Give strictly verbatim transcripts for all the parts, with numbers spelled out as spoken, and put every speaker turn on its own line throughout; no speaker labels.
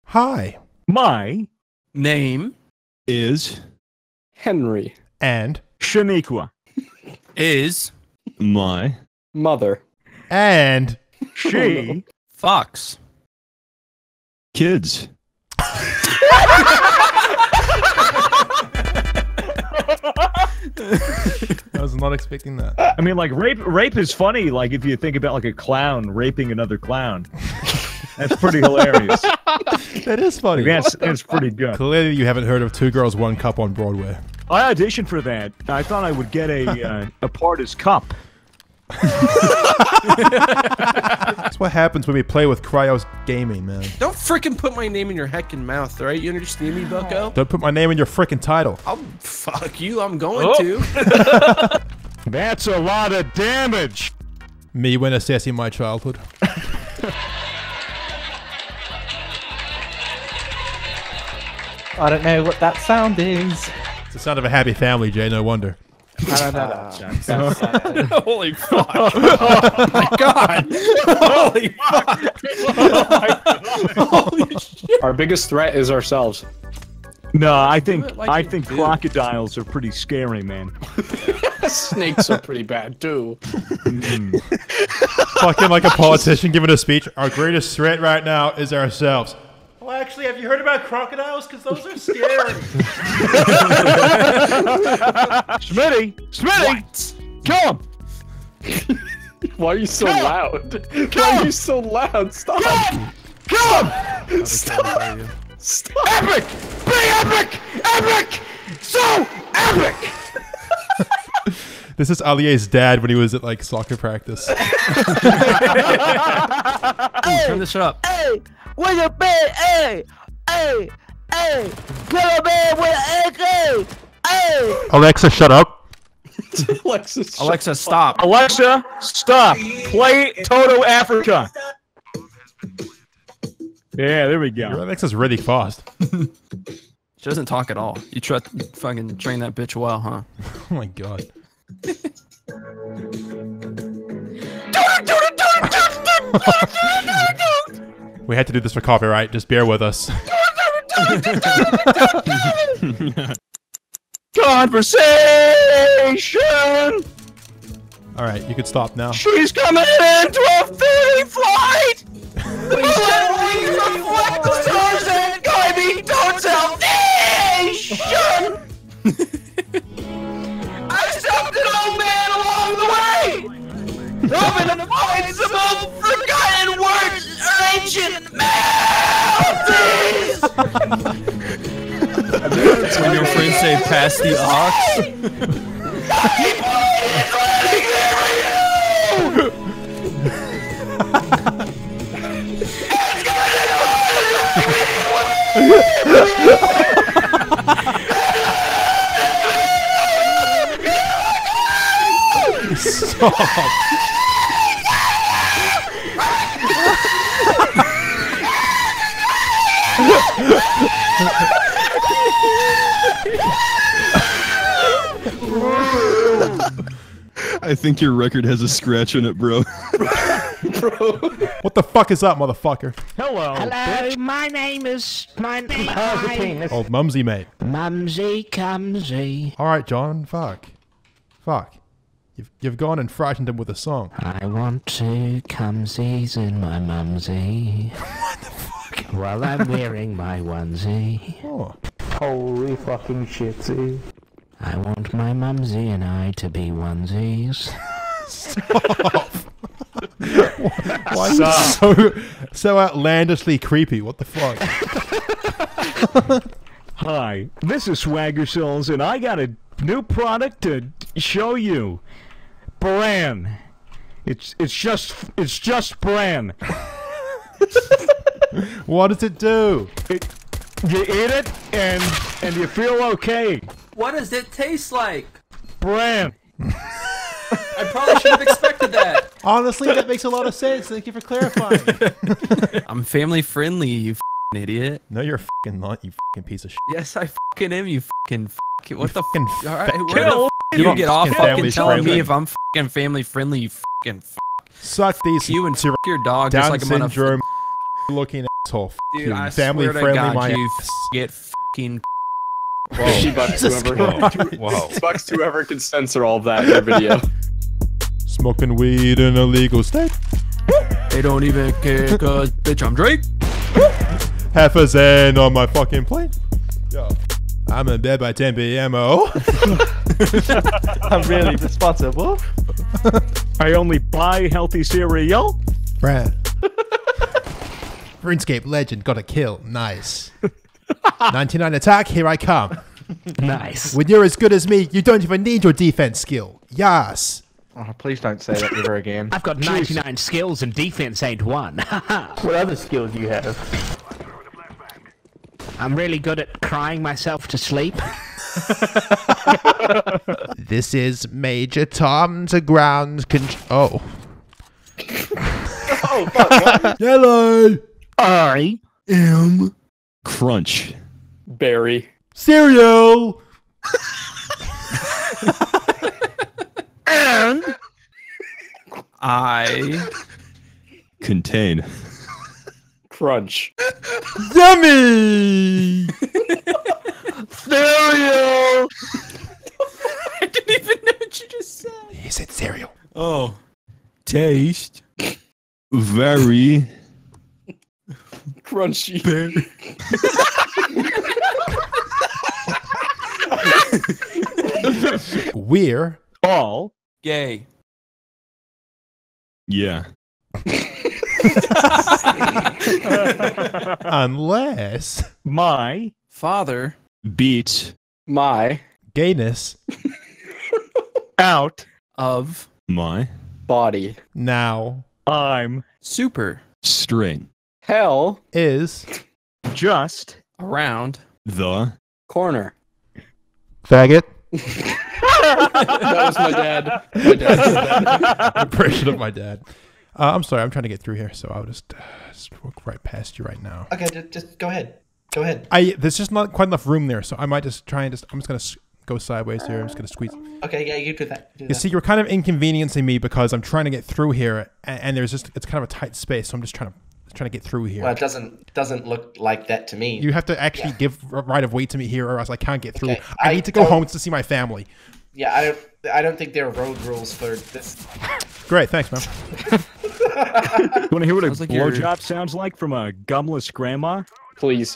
Hi.
My
name
is
Henry.
And
Shaniqua
is
my
mother.
And
she
Fox.
Kids.
I was not expecting that.
I mean, like, rape rape is funny, like, if you think about, like, a clown raping another clown. That's pretty hilarious.
That is funny.
That's, that's pretty good.
Clearly you haven't heard of Two Girls, One Cup on Broadway.
I auditioned for that. I thought I would get a, uh, a part as Cup.
That's what happens when we play with Cryos Gaming, man.
Don't freaking put my name in your heckin' mouth, alright? You understand me, bucko?
Don't put my name in your frickin' title.
I'll fuck you, I'm going
Oh.
to.
That's a lot of damage.
Me when assessing my childhood.
I don't know what that sound is.
It's the sound of a happy family, Jay, no wonder.
I don't know that. That's sad.
Holy fuck. Oh my god. Holy fuck. Holy shit.
Our biggest threat is ourselves.
No, I think
like
I
you
think
do.
crocodiles are pretty scary, man.
Snakes are pretty bad too.
Fucking like a politician giving a speech. Our greatest threat right now is ourselves. Well, actually, have you heard about crocodiles? Because those are scary.
Smitty! Smitty! Kill him!
Why are you so
Kill him!
loud? Why are you so loud? Stop!
Kill him! Kill him!
Stop! Stop!
Epic! Be epic! Epic! So epic!
This is Alier's dad when he was at like soccer practice.
Turn this up.
Hey, with a bed, hey, hey, hey, get a bed with an A K, hey.
Alexa, shut up.
Alexis,
Alexa, stop.
Alexa, stop! Play Toto Africa! Yeah, there we
Your
go.
Alexa's really fast.
She doesn't talk at all. You try to fucking train that bitch well, huh?
Oh my god. We had to do this for copyright. Just bear with us.
Conversation!
Alright, you can stop now.
She's coming in twelve-thirty flight! Reflect the stars and guide me towards salvation! I stopped an old man along the way! Hoping to find some old forgotten words or ancient melodies!
When your friends say pass the ox.
Stop.
I think your record has a scratch in it, bro.
What the fuck is up, motherfucker?
Hello.
Hello, my name is my name is
Old mumsy, mate.
Mumsy Cumsy.
Alright, John. Fuck. Fuck. You've, you've gone and frightened him with a song.
I want to cumsies in my mumsy. What the fuck? While I'm wearing my onesie.
Oh.
Holy fucking shit, see?
I want my mumsy and I to be onesies.
Stop. Why are you so, so outlandishly creepy? What the fuck?
Hi, this is Swagger Souls, and I got a new product to show you. Bran. It's it's just it's just bran.
What does it do?
It, you eat it and and you feel okay.
What does it taste like?
Bran.
I probably should have expected that.
Honestly, that makes a lot of sense. Thank you for clarifying.
I'm family friendly, you f***ing idiot.
No, you're fucking not, you fucking piece of shit.
Yes, I f***ing am, you f***ing f***. What the f***?
Fucking
Alright,
fat-
where the
Kill
f***
You're
you
not
get off
fucking
fucking
family
telling
friendly.
me if I'm f***ing family friendly, you f***ing f***.
Suck these
You and f*** your dog just
Down
like I'm gonna
syndrome looking It's all
Dude, I
family
swear to
friendly.
God,
My
you
ass.
get fucking.
She bucks whoever.
Whoa.
Bucks whoever can censor all of that in their video.
Smoking weed in a legal state.
They don't even care, cause bitch, I'm Drake.
Half a zen on my fucking plate. Yo. I'm in bed by ten p m Oh.
I'm really responsible.
I only buy healthy cereal.
Brad. RuneScape legend got a kill. Nice. ninety-nine attack, here I come.
Nice.
When you're as good as me, you don't even need your defense skill. Yes.
Oh, please don't say that ever again.
I've got ninety-nine skills and defense ain't one.
What other skills do you have?
I'm really good at crying myself to sleep.
This is Major Tom to ground control. Oh.
Oh, fuck, what?
Hello.
I
M. Crunch.
Barry.
Cereal.
and
I
Contain.
Crunch.
Yummy.
cereal.
I didn't even know what you just said.
He said cereal.
Oh.
Taste. Very.
Crunchy.
We're
All
Gay.
Yeah.
unless
my
Father.
Beat.
My
gayness
out.
Of.
My.
body.
now
I'm
Super.
String.
Hell.
is
just
Around.
The.
Corner.
faggot.
That was my dad. My dad did that.
Impression of my dad. Uh, I'm sorry, I'm trying to get through here, so I'll just, uh, just walk right past you right now.
Okay, just, just go ahead. Go ahead.
I there's just not quite enough room there, so I might just try and just I'm just gonna s- go sideways here. I'm just gonna squeeze.
Okay, yeah, you do that. Do
You
that.
see, you're kind of inconveniencing me because I'm trying to get through here, and, and there's just it's kind of a tight space, so I'm just trying to trying to get through here.
Well, it doesn't doesn't look like that to me.
You have to actually give r- right of way to me here, or else I can't get through.
Okay,
I,
I
need to go
don't-
home to see my family.
Yeah, I don't. I don't think there are road rules for this.
Great, thanks, man.
You want to hear what a
Sounds like you're-
blowjob sounds like from a gumless grandma?
Please.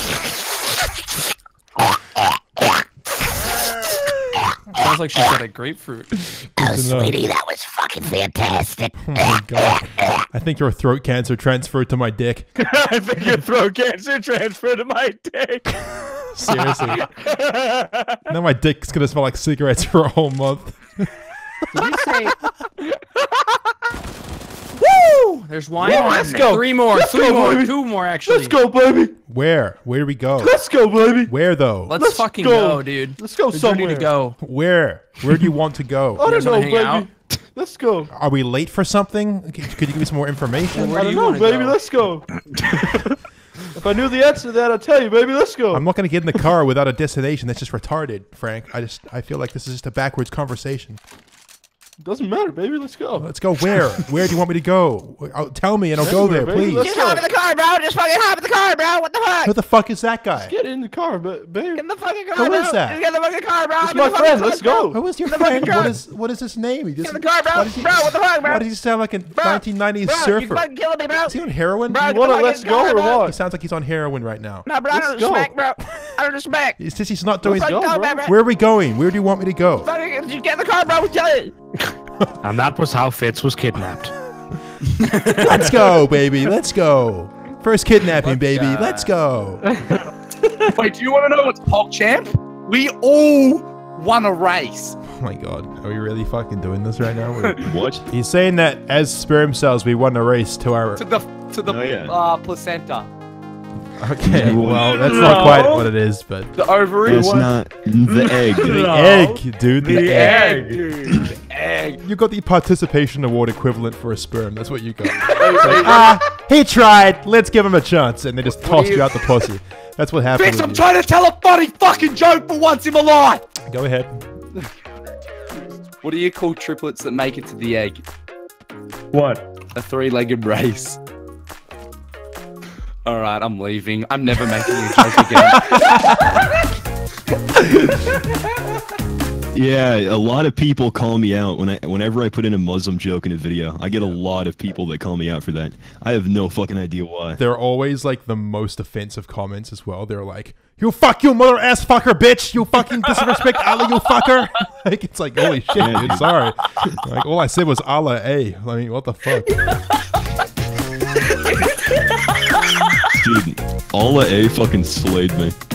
Sounds like she's got a grapefruit.
Oh, sweetie, that was fucking fantastic.
Oh my god, I think your throat cancer transferred to my dick.
I think your throat cancer transferred to my dick.
Seriously. Now my dick's gonna smell like cigarettes for a whole month.
Did you say? Woo! There's wine.
Yeah, let's go.
Three more.
Let's
three
go,
more.
baby.
Two more, actually.
Let's go, baby.
Where? Where do we go?
Let's go, baby.
Where though?
Let's,
Let's
fucking
go.
go. dude.
Let's go
We're
somewhere.
ready to go.
Where? Where do you want to go?
I
guys
don't know,
wanna hang
baby.
out?
Let's go.
Are we late for something? Could could you give me some more information?
Where
I
do
don't
you
know,
wanna
baby.
go?
Let's go. If I knew the answer to that, I'd tell you, baby. Let's go.
I'm not gonna get in the car without a destination. That's just retarded, Frank. I just I feel like this is just a backwards conversation.
Doesn't matter, baby. Let's go.
Let's go where? Where do you want me to go? I'll, tell me and I'll go there,
Anywhere, baby.
please.
Let's
Just
go.
hop in the car, bro. Just fucking hop in the car, bro. What the fuck?
Who the fuck is that guy?
Get in the car, ba- baby.
Get in the fucking car,
Who
bro.
is that?
Just get in the fucking car, bro.
It's
Get
my
in the fucking
friend.
car,
Let's
bro.
go.
Who is your
Get in the fucking
friend?
truck.
What is what is his name? He
Get
just,
in the car, bro.
why does he,
Bro, what the fuck, bro?
why does he sound like a
Bro,
nineteen nineties
bro,
surfer?
you fucking killing me, bro.
Is he on heroin?
Bro,
You
get
want
the
to let's
fucking
go
car,
or
bro.
He
what?
sounds like he's on heroin right now.
No, bro, I
Let's
don't
go.
smack, bro. I don't smack.
It's just he's not doing.
Let's go,
Fucking
bro.
go, bro.
Where are we going? Where do you want me to go?
Fucking, just get in the car, bro. Tell you. And that was how Fitz was kidnapped.
Let's go, baby. Let's go. First kidnapping,
Let's
baby.
go.
Let's go.
Wait, do you want to know what's PogChamp? We all won a race.
Oh my god, are we really fucking doing this right now? We're-
What?
He's saying that as sperm cells, we won a race to our.
To the to the
Oh, yeah.
uh, placenta.
Okay,
No.
well, that's not quite what it is, but
The ovary.
It's not the egg.
the
No.
egg, dude. The,
The
egg.
egg.
Dude, the egg.
You got the participation award equivalent for a sperm. That's what you got. It's like, ah, he tried. Let's give him a chance, and they just toss you,
you-
out the pussy. That's what happened.
Bitch,
with
I'm
you.
trying to tell a funny fucking joke for once in my life.
Go ahead.
What do you call triplets that make it to the egg?
What?
A three-legged race. All right, I'm leaving. I'm never making you joke again.
Yeah, a lot of people call me out when I, whenever I put in a Muslim joke in a video. I get a lot of people that call me out for that. I have no fucking idea why.
They're always like the most offensive comments as well. They're like, "You fuck you mother ass fucker, bitch! You fucking disrespect Allah, you fucker!" Like it's like, holy shit,
Yeah,
dude.
dude.
Sorry. Like all I said was Allah, a. I mean, what the fuck?
Dude, Allah A fucking slayed me.